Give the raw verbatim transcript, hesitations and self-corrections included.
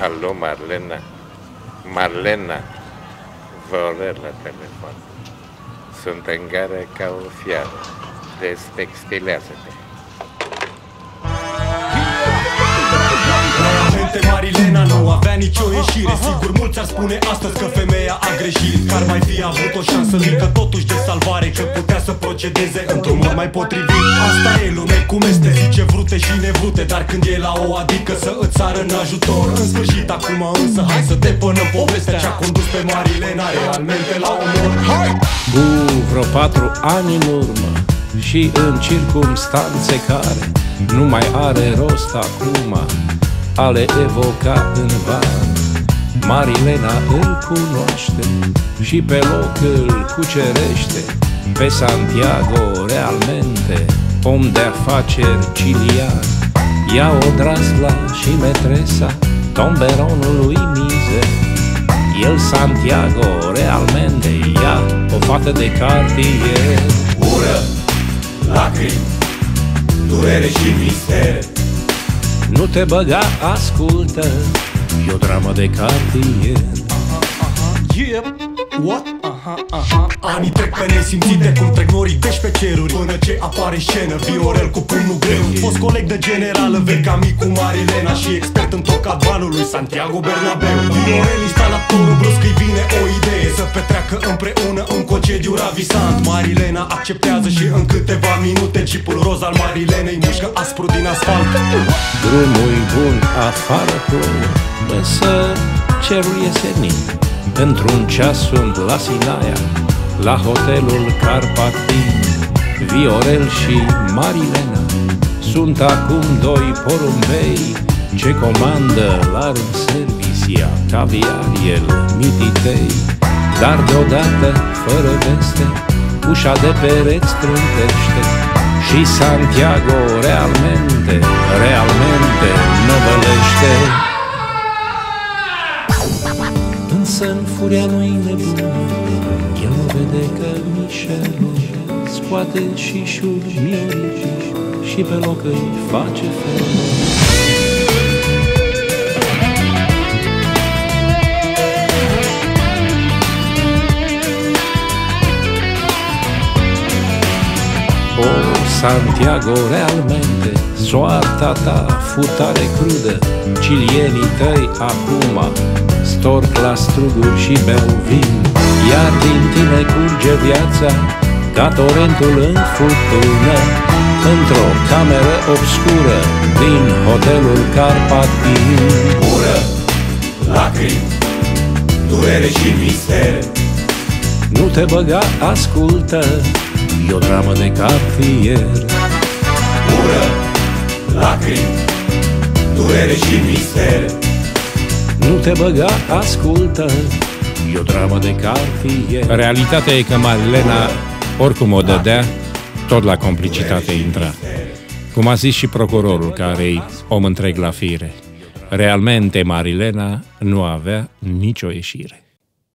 Alo, Marlena? Marlena, vă la telefon. Sunt în gară ca o fiară. Destextilează-te. Marilena nu avea nicio ieșire. Sigur mulți ar spune astăzi că femeia a greșit, că ar mai fi avut o șansă mică totuși de salvare, că putea să procedeze într-un mod mai potrivit. Asta e lume cum este, zice vrute și nevrute, dar când e la o adică să îți sară în ajutor. În sfârșit acum însă hai să depănăm povestea ce-a condus pe Marilena realmente la omor. Hai! Cu vreo patru ani în urmă și în circumstanțe care nu mai are rost acum a le evoca în van, Marilena îl cunoaște și pe loc îl cucerește pe Santiago realmente, om de afaceri cilian. Ia-o Drasla și metresa tomberonului mize. El, Santiago, realmente ia o fată de cartier. Ură, lacrimi, durere și mister. Nu te băga, ascultă, e o dramă de cartier. Yep. What? Aha, aha. Anii trec pe nesimțite, cum trec norii deși pe ceruri, până ce apare scenă Viorel cu pumnul greu. Fost coleg de generală, vechi amic cu Marilena și expert în tocat banului Santiago Bernabeu. Viorel, instalatorul, brusc îi vine o idee să petreacă împreună un concediu ravisant. Marilena acceptează și în câteva minute chipul roz al Marilenei mușcă aspru din asfalt. Drumul bun, afară plouă, însă cerul e senin. Într-un ceas sunt la Sinaia, la hotelul Carpatin. Viorel și Marilena sunt acum doi porumbei ce comandă la servicia caviar, el mititei. Dar deodată, fără veste, ușa de pereți trântește și Santiago realmente, realmente năvălește. Însă în furia nu-i nebun, el nu vede că Michel scoate și șuri miorici și pe loc îi face fel. O, Santiago, realmente, soarta ta futare crudă, cilienii tăi acum storc la struguri și beau vin, iar din tine curge viața ca torentul în furtună, într-o cameră obscură din hotelul Carpatin. Ură, lacrimi, durere și mister. Nu te băga, ascultă, e o dramă de cartier. Ură, lacrimi, durere și mister. Nu te băga, ascultă, e o dramă de cartier. Realitatea e că Marilena oricum o dădea, tot la complicitate intra. Cum a zis și procurorul, care-i om întreg la fire. Realmente Marilena nu avea nicio ieșire.